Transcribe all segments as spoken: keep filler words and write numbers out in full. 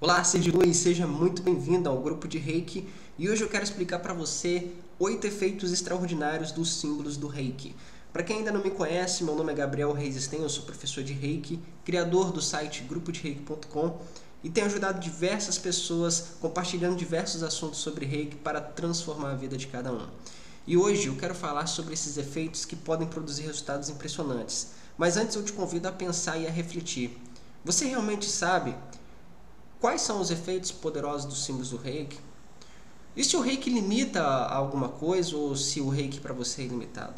Olá, ser de luz, seja muito bem-vindo ao grupo de Reiki e hoje eu quero explicar para você oito efeitos extraordinários dos símbolos do Reiki. Para quem ainda não me conhece, meu nome é Gabriel Reis Sten, eu sou professor de Reiki, criador do site grupo de reiki ponto com e tenho ajudado diversas pessoas compartilhando diversos assuntos sobre Reiki para transformar a vida de cada um. E hoje eu quero falar sobre esses efeitos que podem produzir resultados impressionantes. Mas antes eu te convido a pensar e a refletir. Você realmente sabe quais são os efeitos poderosos dos símbolos do Reiki? E se o Reiki limita a alguma coisa ou se o Reiki para você é ilimitado?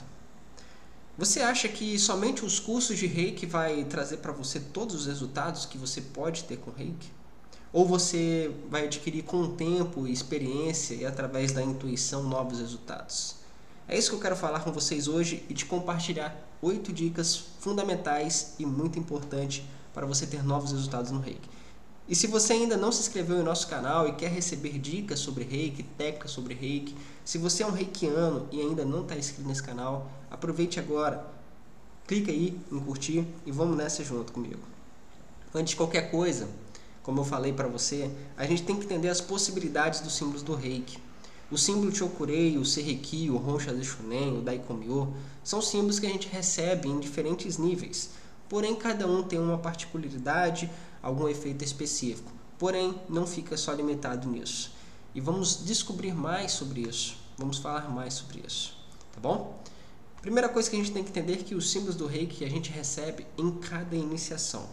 Você acha que somente os cursos de Reiki vai trazer para você todos os resultados que você pode ter com Reiki? Ou você vai adquirir com o tempo, experiência e através da intuição novos resultados? É isso que eu quero falar com vocês hoje e te compartilhar oito dicas fundamentais e muito importantes para você ter novos resultados no Reiki. E se você ainda não se inscreveu em nosso canal e quer receber dicas sobre Reiki, técnicas sobre Reiki, se você é um reikiano e ainda não está inscrito nesse canal, aproveite agora, clica aí em curtir e vamos nessa junto comigo. Antes de qualquer coisa, como eu falei para você, a gente tem que entender as possibilidades dos símbolos do Reiki. O símbolo Chokurei, o Seireki, o Honsha Shunen, o Daikomyo, são símbolos que a gente recebe em diferentes níveis. Porém, cada um tem uma particularidade, algum efeito específico. Porém, não fica só limitado nisso. E vamos descobrir mais sobre isso. Vamos falar mais sobre isso. Tá bom? Primeira coisa que a gente tem que entender é que os símbolos do Reiki a gente recebe em cada iniciação.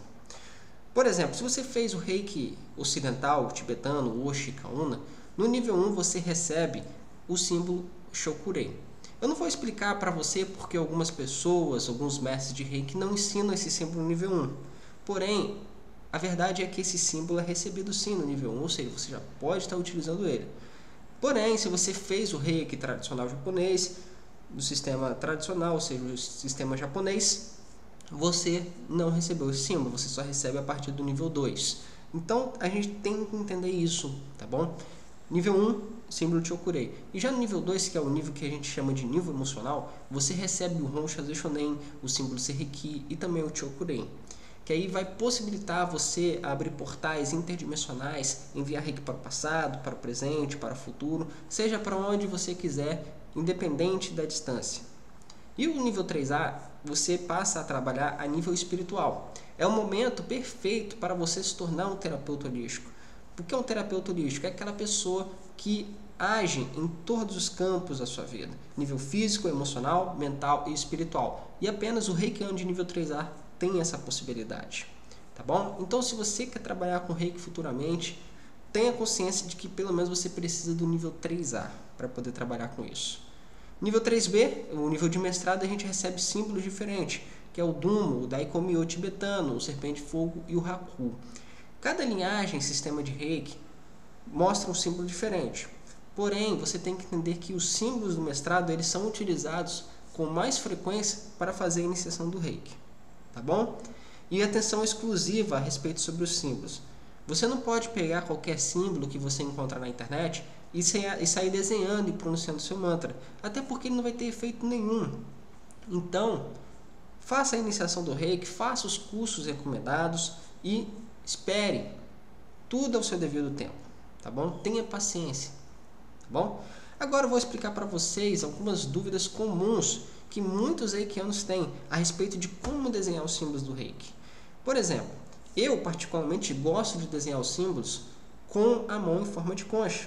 Por exemplo, se você fez o Reiki ocidental, tibetano, Oshi, Kauna, no nível um você recebe o símbolo Chokurei. Eu não vou explicar para você porque algumas pessoas, alguns mestres de Reiki não ensinam esse símbolo no nível um. Porém, a verdade é que esse símbolo é recebido sim no nível um, ou seja, você já pode estar utilizando ele. Porém, se você fez o Reiki tradicional japonês, do sistema tradicional, ou seja, o sistema japonês, você não recebeu esse símbolo, você só recebe a partir do nível dois. Então, a gente tem que entender isso, tá bom? Nível um, símbolo Chokurei. E já no nível dois, que é o nível que a gente chama de nível emocional, você recebe o Honsha Shunen, o símbolo Seireki e também o Chokurei. Que aí vai possibilitar você abrir portais interdimensionais, enviar Reiki para o passado, para o presente, para o futuro, seja para onde você quiser, independente da distância. E o nível três A, você passa a trabalhar a nível espiritual. É o momento perfeito para você se tornar um terapeuta holístico. Porque um terapeuta holístico é aquela pessoa que age em todos os campos da sua vida. Nível físico, emocional, mental e espiritual. E apenas o Reikiano de nível três A tem essa possibilidade. Tá bom? Então, se você quer trabalhar com Reiki futuramente, tenha consciência de que pelo menos você precisa do nível três A para poder trabalhar com isso. Nível três B, o nível de mestrado, a gente recebe símbolos diferentes, que é o Dumo, o Daikomyo tibetano, o Serpente de Fogo e o Haku. Cada linhagem, sistema de Reiki, mostra um símbolo diferente. Porém, você tem que entender que os símbolos do mestrado eles são utilizados com mais frequência para fazer a iniciação do Reiki. Tá bom? E atenção exclusiva a respeito sobre os símbolos. Você não pode pegar qualquer símbolo que você encontrar na internet e sair desenhando e pronunciando seu mantra. Até porque ele não vai ter efeito nenhum. Então, faça a iniciação do Reiki, faça os cursos recomendados e espere tudo ao seu devido tempo, tá bom? Tenha paciência, tá bom? Agora eu vou explicar para vocês algumas dúvidas comuns que muitos reikianos têm a respeito de como desenhar os símbolos do Reiki. Por exemplo, eu particularmente gosto de desenhar os símbolos com a mão em forma de concha.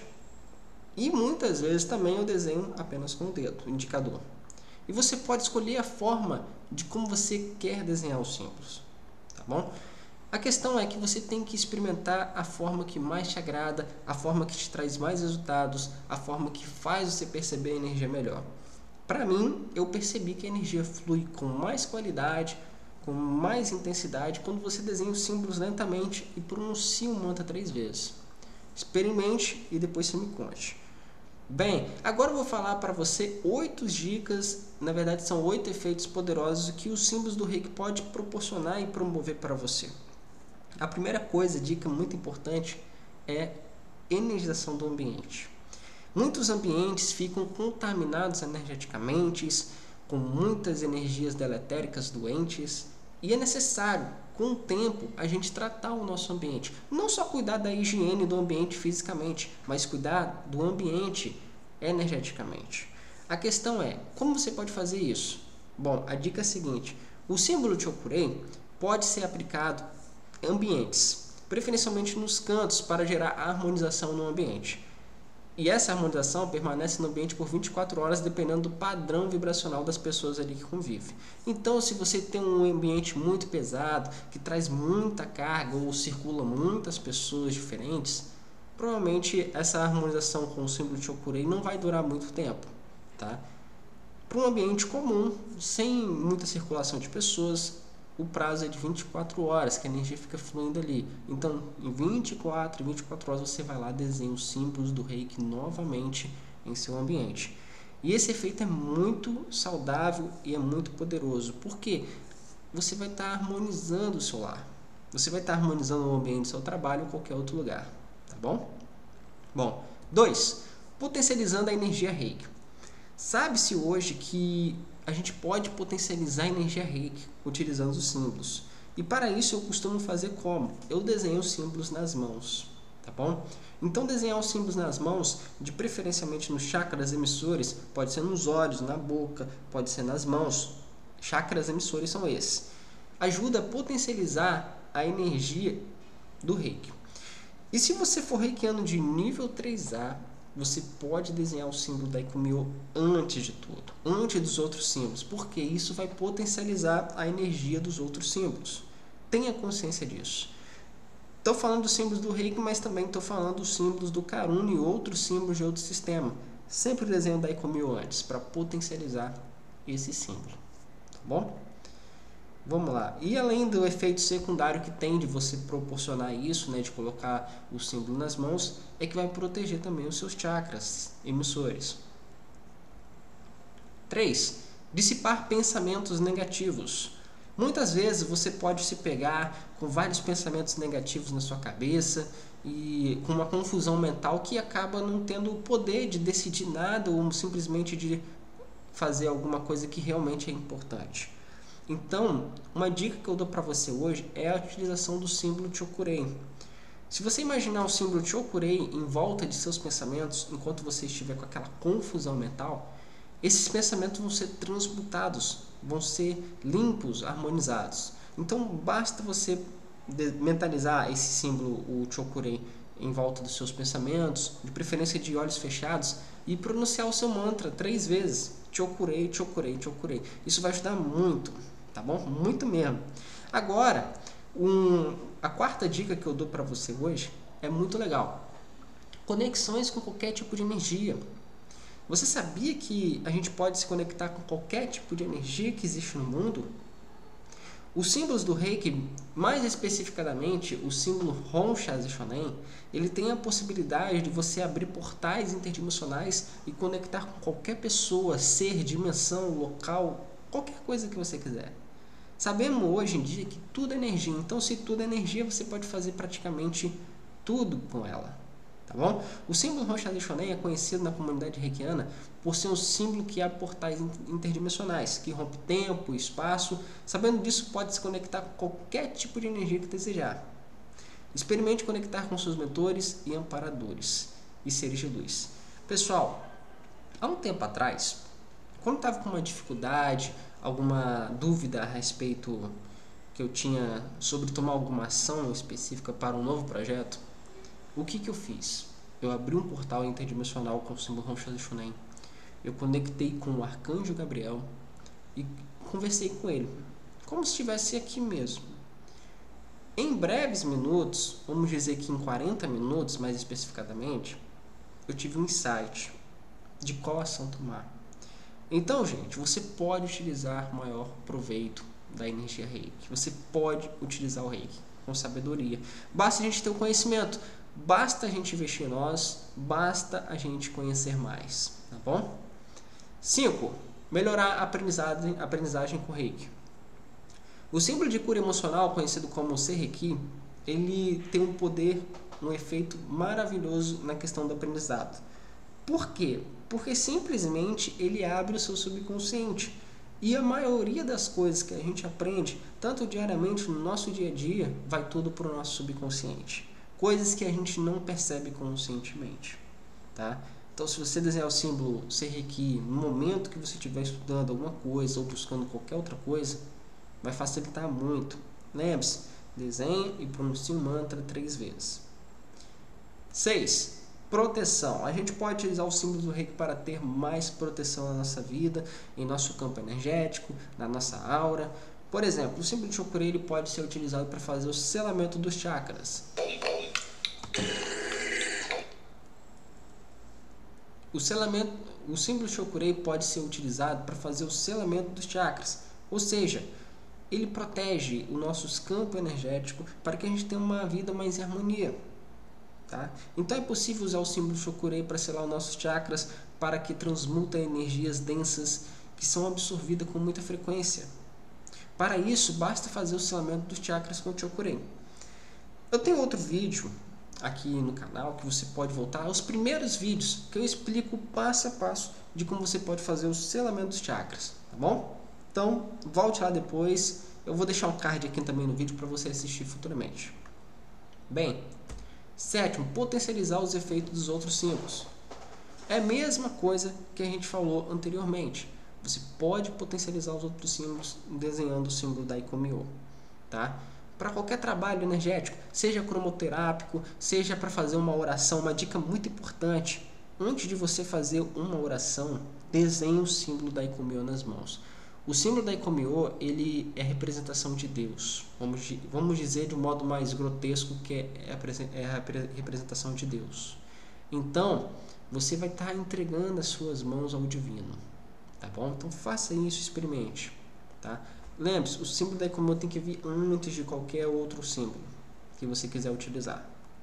E muitas vezes também eu desenho apenas com o dedo, o indicador. E você pode escolher a forma de como você quer desenhar os símbolos, tá bom? A questão é que você tem que experimentar a forma que mais te agrada, a forma que te traz mais resultados, a forma que faz você perceber a energia melhor. Para mim, eu percebi que a energia flui com mais qualidade, com mais intensidade, quando você desenha os símbolos lentamente e pronuncia o mantra três vezes. Experimente e depois você me conte. Bem, agora eu vou falar para você oito dicas, na verdade são oito efeitos poderosos que os símbolos do Reiki pode proporcionar e promover para você. A primeira coisa, dica muito importante, é energização do ambiente. Muitos ambientes ficam contaminados energeticamente, com muitas energias deletéricas doentes, e é necessário com o tempo, a gente tratar o nosso ambiente. Não só cuidar da higiene do ambiente fisicamente, mas cuidar do ambiente energeticamente. A questão é, como você pode fazer isso? Bom, a dica é a seguinte, o símbolo Chokurei pode ser aplicado em ambientes, preferencialmente nos cantos, para gerar harmonização no ambiente. E essa harmonização permanece no ambiente por vinte e quatro horas, dependendo do padrão vibracional das pessoas ali que convivem. Então, se você tem um ambiente muito pesado, que traz muita carga ou circula muitas pessoas diferentes, provavelmente essa harmonização com o símbolo Chokurei não vai durar muito tempo, tá? Para um ambiente comum, sem muita circulação de pessoas, o prazo é de vinte e quatro horas, que a energia fica fluindo ali. Então, em vinte e quatro, vinte e quatro horas, você vai lá e desenha os símbolos do Reiki novamente em seu ambiente. E esse efeito é muito saudável e é muito poderoso, porque você vai estar harmonizando o seu lar. Você vai estar harmonizando o ambiente do seu trabalho ou qualquer outro lugar, tá bom? Bom, dois. Potencializando a energia Reiki. Sabe-se hoje que a gente pode potencializar a energia Reiki utilizando os símbolos. E para isso eu costumo fazer como? Eu desenho os símbolos nas mãos, tá bom? Então desenhar os símbolos nas mãos, de preferencialmente nos chakras emissores, pode ser nos olhos, na boca, pode ser nas mãos. Chakras emissores são esses. Ajuda a potencializar a energia do Reiki. E se você for reikiano de nível três A, você pode desenhar o símbolo da Ikumyo antes de tudo, antes dos outros símbolos, porque isso vai potencializar a energia dos outros símbolos. Tenha consciência disso. Estou falando dos símbolos do Reiki, mas também estou falando dos símbolos do Karuna e outros símbolos de outro sistema. Sempre desenho da Ikumyo antes, para potencializar esse símbolo. Tá bom? Vamos lá. E além do efeito secundário que tem de você proporcionar isso, né, de colocar o símbolo nas mãos, é que vai proteger também os seus chakras emissores. três. Dissipar pensamentos negativos. Muitas vezes você pode se pegar com vários pensamentos negativos na sua cabeça e com uma confusão mental que acaba não tendo o poder de decidir nada ou simplesmente de fazer alguma coisa que realmente é importante. Então, uma dica que eu dou para você hoje é a utilização do símbolo Chokurei. Se você imaginar o símbolo Chokurei em volta de seus pensamentos, enquanto você estiver com aquela confusão mental, esses pensamentos vão ser transmutados, vão ser limpos, harmonizados. Então, basta você mentalizar esse símbolo, o Chokurei, em volta dos seus pensamentos, de preferência de olhos fechados, e pronunciar o seu mantra três vezes. Chokurei, Chokurei, Chokurei. Isso vai ajudar muito. Tá bom? Muito mesmo. Agora, um, a quarta dica que eu dou para você hoje é muito legal. Conexões com qualquer tipo de energia. Você sabia que a gente pode se conectar com qualquer tipo de energia que existe no mundo? Os símbolos do Reiki, mais especificadamente o símbolo Honsha Shonen, ele tem a possibilidade de você abrir portais interdimensionais e conectar com qualquer pessoa, ser, dimensão, local, qualquer coisa que você quiser. Sabemos hoje em dia que tudo é energia, então se tudo é energia, você pode fazer praticamente tudo com ela, tá bom? O símbolo Honsha Shonen é conhecido na comunidade reikiana por ser um símbolo que abre portais interdimensionais, que rompe tempo e espaço. Sabendo disso, pode se conectar com qualquer tipo de energia que desejar. Experimente conectar com seus mentores e amparadores e seres de luz. Pessoal, há um tempo atrás, quando estava com uma dificuldade, alguma dúvida a respeito que eu tinha sobre tomar alguma ação específica para um novo projeto, o que, que eu fiz? Eu abri um portal interdimensional com o símbolo Honsha Shonen. Eu conectei com o Arcanjo Gabriel e conversei com ele, como se estivesse aqui mesmo. Em breves minutos, vamos dizer que em quarenta minutos mais especificadamente, eu tive um insight de qual ação tomar. Então, gente, você pode utilizar maior proveito da energia Reiki. Você pode utilizar o Reiki com sabedoria. Basta a gente ter o conhecimento, basta a gente investir em nós, basta a gente conhecer mais, tá bom? cinco. Melhorar a aprendizagem, aprendizagem com Reiki. O símbolo de cura emocional, conhecido como Seireki, ele tem um poder, um efeito maravilhoso na questão do aprendizado. Por quê? Porque simplesmente ele abre o seu subconsciente. E a maioria das coisas que a gente aprende, tanto diariamente no nosso dia a dia, vai tudo para o nosso subconsciente. Coisas que a gente não percebe conscientemente, tá? Então, se você desenhar o símbolo Seireki no momento que você estiver estudando alguma coisa ou buscando qualquer outra coisa, vai facilitar muito. Lembre-se, desenhe e pronuncie o mantra três vezes. seis. Proteção. A gente pode utilizar o símbolo do Reiki para ter mais proteção na nossa vida, em nosso campo energético, na nossa aura. Por exemplo, o símbolo de Chokurei ele pode ser utilizado para fazer o selamento dos chakras. O, selamento, o símbolo de Chokurei pode ser utilizado para fazer o selamento dos chakras, ou seja, ele protege o nosso campo energético para que a gente tenha uma vida mais em harmonia. Tá? Então é possível usar o símbolo de Chokurei para selar os nossos chakras para que transmuta energias densas que são absorvidas com muita frequência. Para isso, basta fazer o selamento dos chakras com o Chokurei. Eu tenho outro vídeo aqui no canal que você pode voltar aos primeiros vídeos que eu explico passo a passo de como você pode fazer o selamento dos chakras, tá bom? Então, volte lá depois. Eu vou deixar um card aqui também no vídeo para você assistir futuramente. Bem, sétimo, potencializar os efeitos dos outros símbolos. É a mesma coisa que a gente falou anteriormente. Você pode potencializar os outros símbolos desenhando o símbolo da Ikomyo, tá? Para qualquer trabalho energético, seja cromoterápico, seja para fazer uma oração, uma dica muito importante. Antes de você fazer uma oração, desenhe o símbolo da Ikomyo nas mãos. O símbolo da Ikomyo, ele é a representação de Deus. Vamos, vamos dizer de um modo mais grotesco que é a, é a representação de Deus. Então, você vai estar entregando as suas mãos ao divino. Tá bom? Então, faça isso, experimente. Tá? Lembre-se, o símbolo da Ikomyo tem que vir antes de qualquer outro símbolo que você quiser utilizar.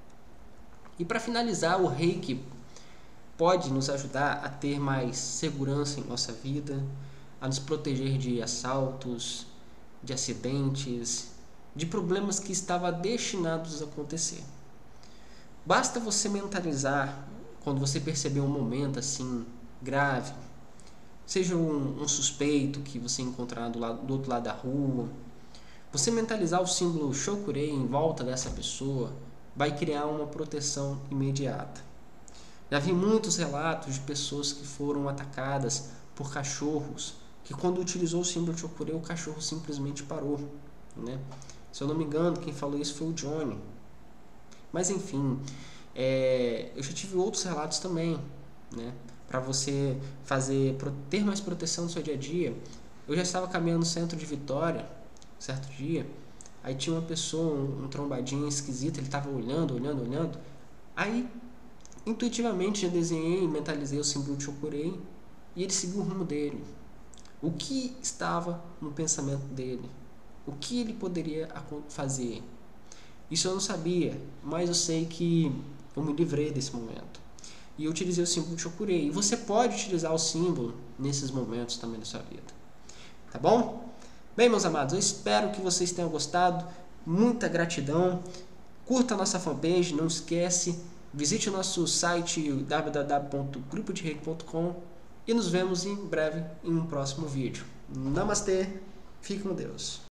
E para finalizar, o Reiki pode nos ajudar a ter mais segurança em nossa vida, a nos proteger de assaltos, de acidentes, de problemas que estavam destinados a acontecer. Basta você mentalizar quando você perceber um momento assim grave, seja um, um suspeito que você encontrar do, lado, do outro lado da rua, você mentalizar o símbolo Chokurei em volta dessa pessoa vai criar uma proteção imediata. Já vi muitos relatos de pessoas que foram atacadas por cachorros, que quando utilizou o símbolo de Chokurei, o cachorro simplesmente parou, né? Se eu não me engano, quem falou isso foi o Johnny. Mas enfim, é, eu já tive outros relatos também, né? Para você fazer, ter mais proteção no seu dia a dia. Eu já estava caminhando no centro de Vitória, certo dia, aí tinha uma pessoa, um, um trombadinho esquisito, ele estava olhando, olhando, olhando. Aí, intuitivamente, eu desenhei e mentalizei o símbolo de Chokurei e ele seguiu o rumo dele. O que estava no pensamento dele? O que ele poderia fazer? Isso eu não sabia, mas eu sei que eu me livrei desse momento. E eu utilizei o símbolo de Chokurei. E você pode utilizar o símbolo nesses momentos também da sua vida. Tá bom? Bem, meus amados, eu espero que vocês tenham gostado. Muita gratidão. Curta a nossa fanpage, não esquece. Visite o nosso site w w w ponto grupo de reiki ponto com e nos vemos em breve em um próximo vídeo. Namastê, fique com Deus.